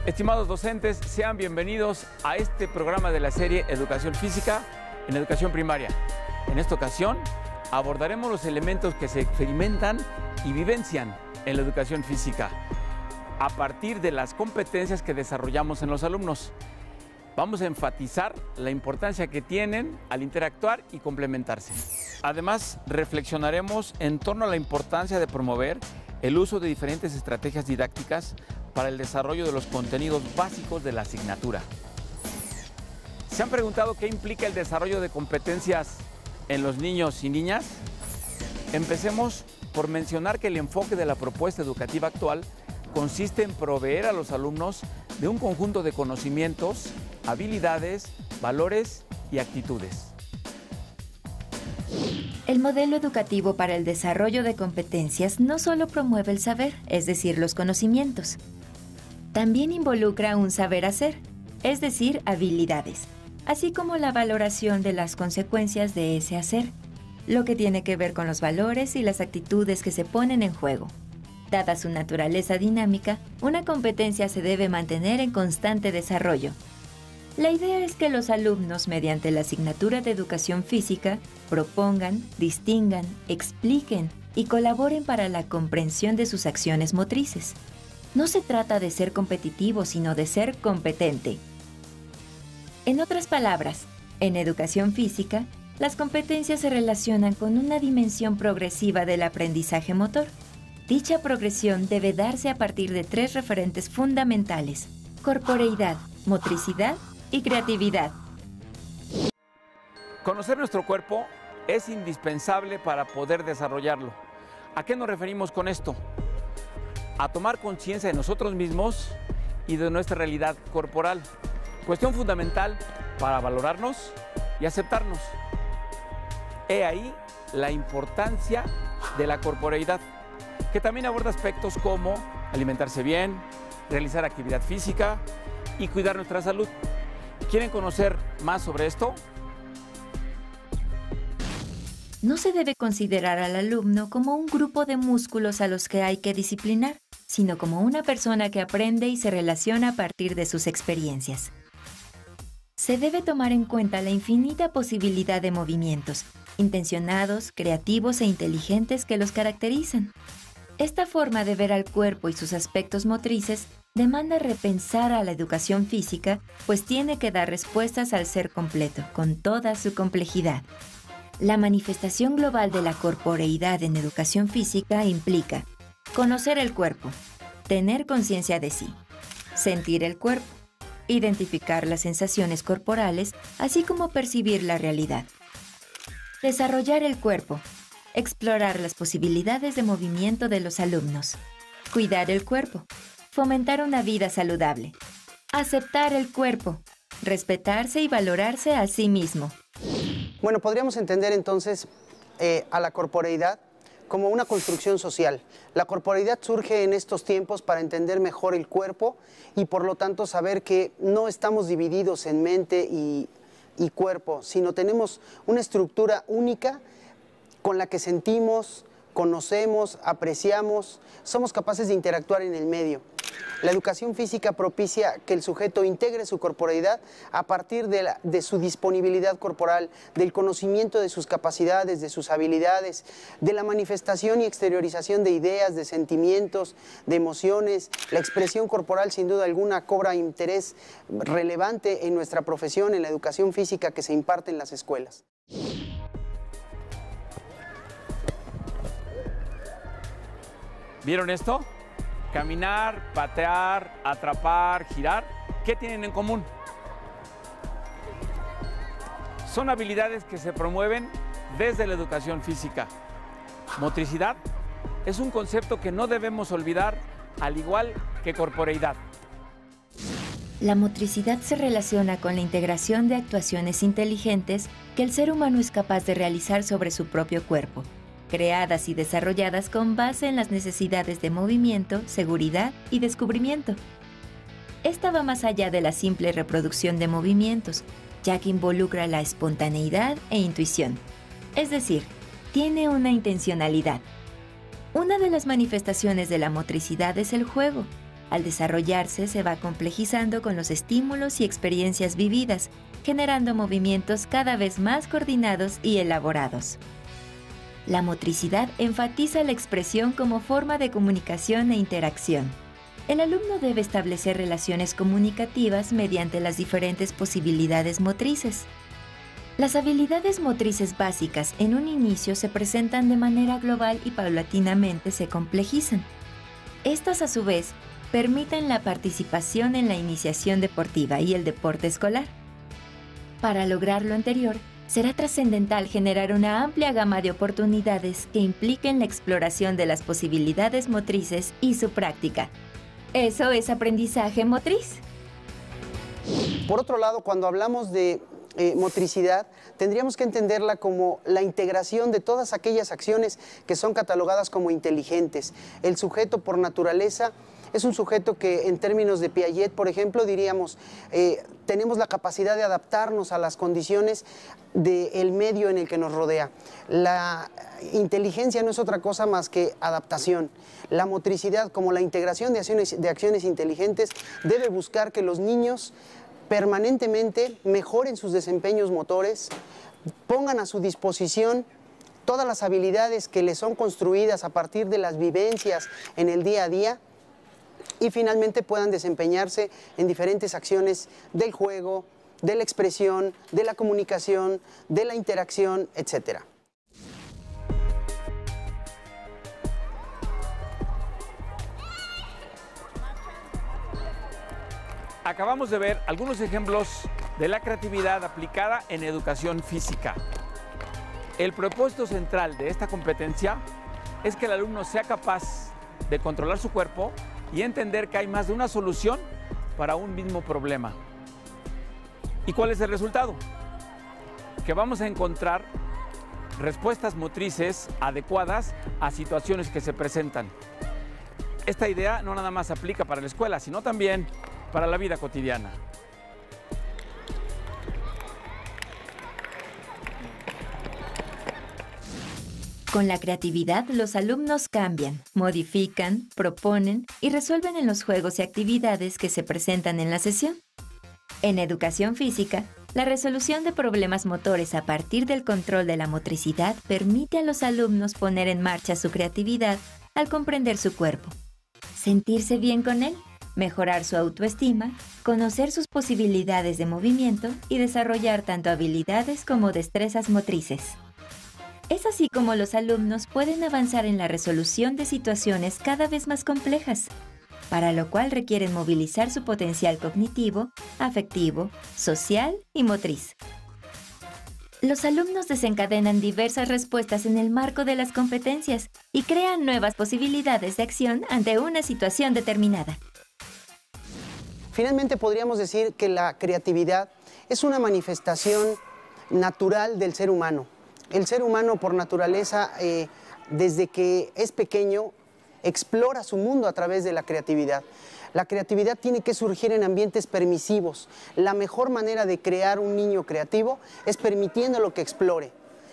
Estimados docentes, sean bienvenidos a este programa de la serie Educación Física en Educación Primaria. En esta ocasión abordaremos los elementos que se experimentan y vivencian en la educación física a partir de las competencias que desarrollamos en los alumnos. Vamos a enfatizar la importancia que tienen al interactuar y complementarse. Además, reflexionaremos en torno a la importancia de promover el uso de diferentes estrategias didácticas para el desarrollo de los contenidos básicos de la asignatura. ¿Se han preguntado qué implica el desarrollo de competencias en los niños y niñas? Empecemos por mencionar que el enfoque de la propuesta educativa actual consiste en proveer a los alumnos de un conjunto de conocimientos, habilidades, valores y actitudes. El modelo educativo para el desarrollo de competencias no solo promueve el saber, es decir, los conocimientos. También involucra un saber hacer, es decir, habilidades, así como la valoración de las consecuencias de ese hacer, lo que tiene que ver con los valores y las actitudes que se ponen en juego. Dada su naturaleza dinámica, una competencia se debe mantener en constante desarrollo. La idea es que los alumnos, mediante la asignatura de educación física, propongan, distingan, expliquen y colaboren para la comprensión de sus acciones motrices. No se trata de ser competitivo, sino de ser competente. En otras palabras, en educación física, las competencias se relacionan con una dimensión progresiva del aprendizaje motor. Dicha progresión debe darse a partir de 3 referentes fundamentales: corporeidad, motricidad y creatividad. Conocer nuestro cuerpo es indispensable para poder desarrollarlo. ¿A qué nos referimos con esto? A tomar conciencia de nosotros mismos y de nuestra realidad corporal. Cuestión fundamental para valorarnos y aceptarnos. He ahí la importancia de la corporeidad, que también aborda aspectos como alimentarse bien, realizar actividad física y cuidar nuestra salud. ¿Quieren conocer más sobre esto? No se debe considerar al alumno como un grupo de músculos a los que hay que disciplinar, sino como una persona que aprende y se relaciona a partir de sus experiencias. Se debe tomar en cuenta la infinita posibilidad de movimientos, intencionados, creativos e inteligentes que los caracterizan. Esta forma de ver al cuerpo y sus aspectos motrices demanda repensar a la educación física, pues tiene que dar respuestas al ser completo, con toda su complejidad. La manifestación global de la corporeidad en educación física implica conocer el cuerpo, tener conciencia de sí, sentir el cuerpo, identificar las sensaciones corporales, así como percibir la realidad. Desarrollar el cuerpo, explorar las posibilidades de movimiento de los alumnos. Cuidar el cuerpo, fomentar una vida saludable. Aceptar el cuerpo, respetarse y valorarse a sí mismo. Bueno, podríamos entender entonces a la corporeidad como una construcción social. La corporeidad surge en estos tiempos para entender mejor el cuerpo y por lo tanto saber que no estamos divididos en mente y cuerpo, sino tenemos una estructura única con la que sentimos, conocemos, apreciamos, somos capaces de interactuar en el medio. La educación física propicia que el sujeto integre su corporeidad a partir de su disponibilidad corporal, del conocimiento de sus capacidades, de sus habilidades, de la manifestación y exteriorización de ideas, de sentimientos, de emociones. La expresión corporal, sin duda alguna, cobra interés relevante en nuestra profesión, en la educación física que se imparte en las escuelas. ¿Vieron esto? Caminar, patear, atrapar, girar, ¿qué tienen en común? Son habilidades que se promueven desde la educación física. Motricidad es un concepto que no debemos olvidar, al igual que corporeidad. La motricidad se relaciona con la integración de actuaciones inteligentes que el ser humano es capaz de realizar sobre su propio cuerpo, creadas y desarrolladas con base en las necesidades de movimiento, seguridad y descubrimiento. Esta va más allá de la simple reproducción de movimientos, ya que involucra la espontaneidad e intuición, es decir, tiene una intencionalidad. Una de las manifestaciones de la motricidad es el juego, Al desarrollarse, se va complejizando con los estímulos y experiencias vividas, generando movimientos cada vez más coordinados y elaborados. La motricidad enfatiza la expresión como forma de comunicación e interacción. El alumno debe establecer relaciones comunicativas mediante las diferentes posibilidades motrices. Las habilidades motrices básicas en un inicio se presentan de manera global y paulatinamente se complejizan. Estas, a su vez, permiten la participación en la iniciación deportiva y el deporte escolar. Para lograr lo anterior, será trascendental generar una amplia gama de oportunidades que impliquen la exploración de las posibilidades motrices y su práctica. Eso es aprendizaje motriz. Por otro lado, cuando hablamos de motricidad, tendríamos que entenderla como la integración de todas aquellas acciones que son catalogadas como inteligentes. El sujeto, por naturaleza, es un sujeto que, en términos de Piaget, por ejemplo, diríamos, tenemos la capacidad de adaptarnos a las condiciones del medio en el que nos rodea. La inteligencia no es otra cosa más que adaptación. La motricidad, como la integración de acciones inteligentes, debe buscar que los niños permanentemente mejoren sus desempeños motores, pongan a su disposición todas las habilidades que les son construidas a partir de las vivencias en el día a día y finalmente puedan desempeñarse en diferentes acciones del juego, de la expresión, de la comunicación, de la interacción, etc. Acabamos de ver algunos ejemplos de la creatividad aplicada en educación física. El propósito central de esta competencia es que el alumno sea capaz de controlar su cuerpo y entender que hay más de una solución para un mismo problema. ¿Y cuál es el resultado? Que vamos a encontrar respuestas motrices adecuadas a situaciones que se presentan. Esta idea no nada más aplica para la escuela, sino también para la vida cotidiana. Con la creatividad, los alumnos cambian, modifican, proponen y resuelven en los juegos y actividades que se presentan en la sesión. En educación física, la resolución de problemas motores a partir del control de la motricidad permite a los alumnos poner en marcha su creatividad al comprender su cuerpo, sentirse bien con él, mejorar su autoestima, conocer sus posibilidades de movimiento y desarrollar tanto habilidades como destrezas motrices. Es así como los alumnos pueden avanzar en la resolución de situaciones cada vez más complejas, para lo cual requieren movilizar su potencial cognitivo, afectivo, social y motriz. Los alumnos desencadenan diversas respuestas en el marco de las competencias y crean nuevas posibilidades de acción ante una situación determinada. Finalmente podríamos decir que la creatividad es una manifestación natural del ser humano. El ser humano por naturaleza, desde que es pequeño, explora su mundo a través de la creatividad. La creatividad tiene que surgir en ambientes permisivos. La mejor manera de crear un niño creativo es permitiéndolo que explore.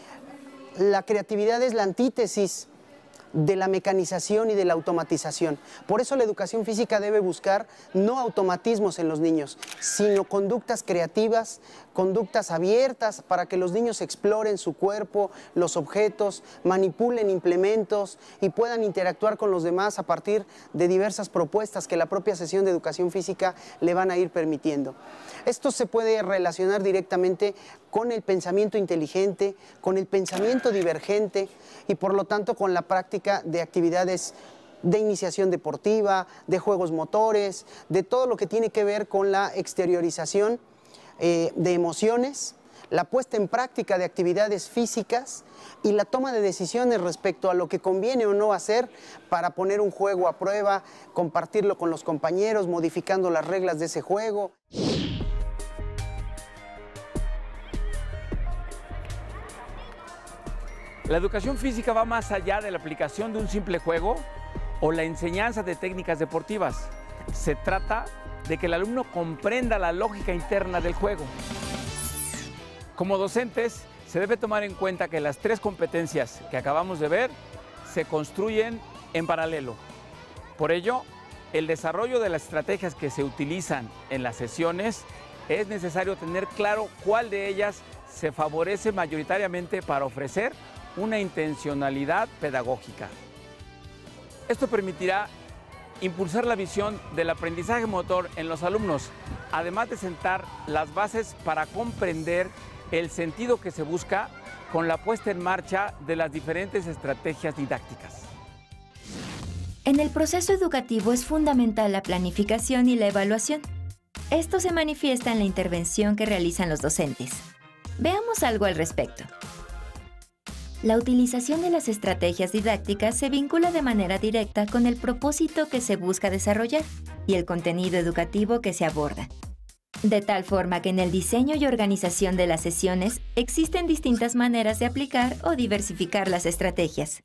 La creatividad es la antítesis de la mecanización y de la automatización. Por eso la educación física debe buscar no automatismos en los niños, sino conductas creativas, conductas abiertas para que los niños exploren su cuerpo, los objetos, manipulen implementos y puedan interactuar con los demás a partir de diversas propuestas que la propia sesión de educación física le van a ir permitiendo. Esto se puede relacionar directamente con el pensamiento inteligente, con el pensamiento divergente y por lo tanto con la práctica de actividades de iniciación deportiva, de juegos motores, de todo lo que tiene que ver con la exteriorización de emociones, la puesta en práctica de actividades físicas y la toma de decisiones respecto a lo que conviene o no hacer para poner un juego a prueba, compartirlo con los compañeros, modificando las reglas de ese juego. La educación física va más allá de la aplicación de un simple juego o la enseñanza de técnicas deportivas. Se trata de que el alumno comprenda la lógica interna del juego. Como docentes, se debe tomar en cuenta que las tres competencias que acabamos de ver se construyen en paralelo. Por ello, el desarrollo de las estrategias que se utilizan en las sesiones, es necesario tener claro cuál de ellas se favorece mayoritariamente para ofrecer una intencionalidad pedagógica. Esto permitirá impulsar la visión del aprendizaje motor en los alumnos, además de sentar las bases para comprender el sentido que se busca con la puesta en marcha de las diferentes estrategias didácticas. En el proceso educativo es fundamental la planificación y la evaluación. Esto se manifiesta en la intervención que realizan los docentes. Veamos algo al respecto. La utilización de las estrategias didácticas se vincula de manera directa con el propósito que se busca desarrollar y el contenido educativo que se aborda. De tal forma que en el diseño y organización de las sesiones existen distintas maneras de aplicar o diversificar las estrategias.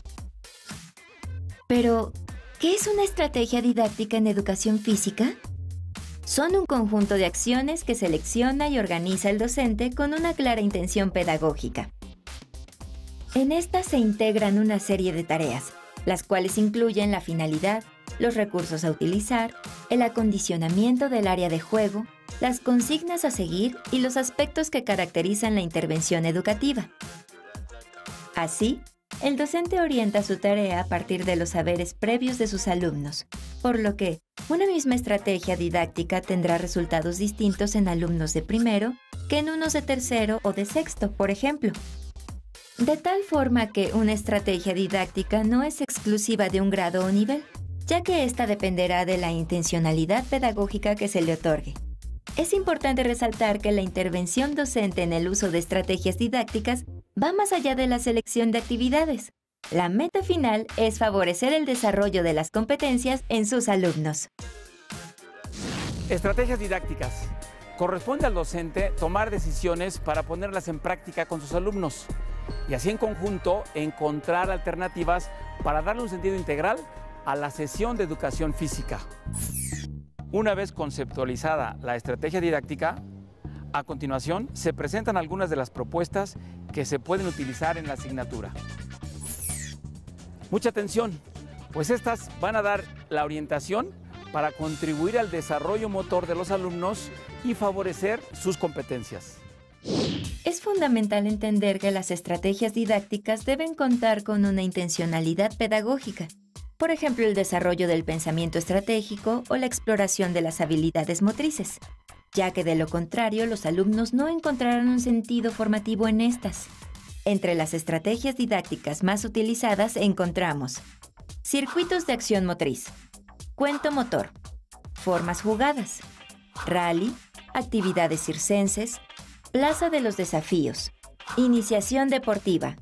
Pero, ¿qué es una estrategia didáctica en educación física? Son un conjunto de acciones que selecciona y organiza el docente con una clara intención pedagógica. En estas se integran una serie de tareas, las cuales incluyen la finalidad, los recursos a utilizar, el acondicionamiento del área de juego, las consignas a seguir y los aspectos que caracterizan la intervención educativa. Así, el docente orienta su tarea a partir de los saberes previos de sus alumnos, por lo que una misma estrategia didáctica tendrá resultados distintos en alumnos de primero que en unos de tercero o de sexto, por ejemplo. De tal forma que una estrategia didáctica no es exclusiva de un grado o nivel, ya que ésta dependerá de la intencionalidad pedagógica que se le otorgue. Es importante resaltar que la intervención docente en el uso de estrategias didácticas va más allá de la selección de actividades. La meta final es favorecer el desarrollo de las competencias en sus alumnos. Estrategias didácticas. Corresponde al docente tomar decisiones para ponerlas en práctica con sus alumnos y así en conjunto encontrar alternativas para darle un sentido integral a la sesión de educación física. Una vez conceptualizada la estrategia didáctica, a continuación se presentan algunas de las propuestas que se pueden utilizar en la asignatura. Mucha atención, pues estas van a dar la orientación para contribuir al desarrollo motor de los alumnos y favorecer sus competencias. Es fundamental entender que las estrategias didácticas deben contar con una intencionalidad pedagógica. Por ejemplo, el desarrollo del pensamiento estratégico o la exploración de las habilidades motrices, ya que de lo contrario los alumnos no encontrarán un sentido formativo en estas. Entre las estrategias didácticas más utilizadas encontramos circuitos de acción motriz, cuento motor, formas jugadas, rally, actividades circenses, plaza de los desafíos, iniciación deportiva,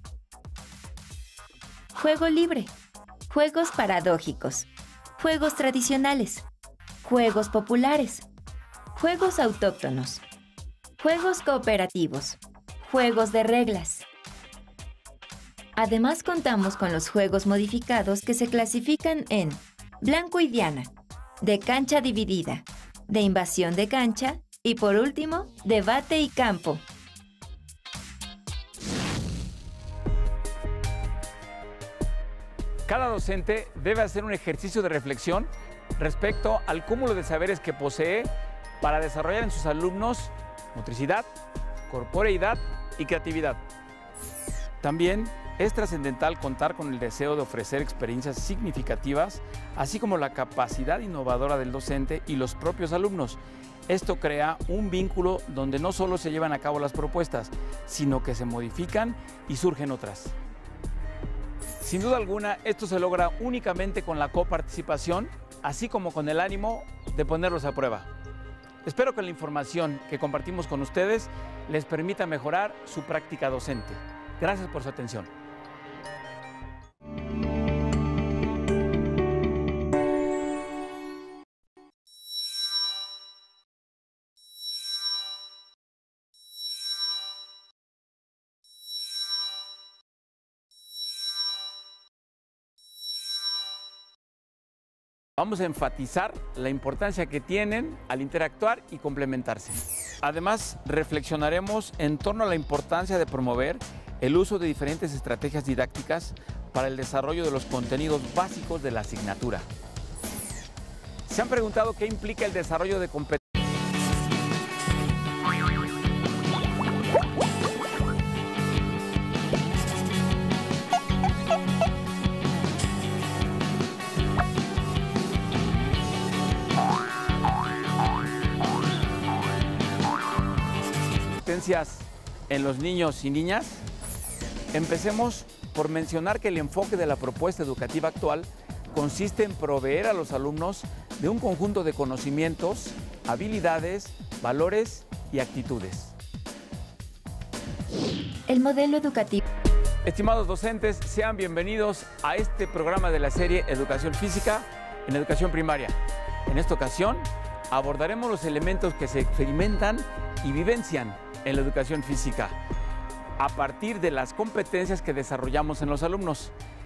juego libre, juegos paradójicos, juegos tradicionales, juegos populares, juegos autóctonos, juegos cooperativos, juegos de reglas. Además contamos con los juegos modificados que se clasifican en blanco y diana, de cancha dividida, de invasión de cancha y por último, debate y campo. Cada docente debe hacer un ejercicio de reflexión respecto al cúmulo de saberes que posee para desarrollar en sus alumnos motricidad, corporeidad y creatividad. También es trascendental contar con el deseo de ofrecer experiencias significativas, así como la capacidad innovadora del docente y los propios alumnos. Esto crea un vínculo donde no solo se llevan a cabo las propuestas, sino que se modifican y surgen otras. Sin duda alguna, esto se logra únicamente con la coparticipación, así como con el ánimo de ponerlos a prueba. Espero que la información que compartimos con ustedes les permita mejorar su práctica docente. Gracias por su atención. Vamos a enfatizar la importancia que tienen al interactuar y complementarse. Además, reflexionaremos en torno a la importancia de promover el uso de diferentes estrategias didácticas para el desarrollo de los contenidos básicos de la asignatura. ¿Se han preguntado qué implica el desarrollo de competencias? En los niños y niñas? Empecemos por mencionar que el enfoque de la propuesta educativa actual consiste en proveer a los alumnos de un conjunto de conocimientos, habilidades, valores y actitudes. El modelo educativo. Estimados docentes, sean bienvenidos a este programa de la serie Educación Física en Educación Primaria. En esta ocasión abordaremos los elementos que se experimentan y vivencian en la educación física a partir de las competencias que desarrollamos en los alumnos.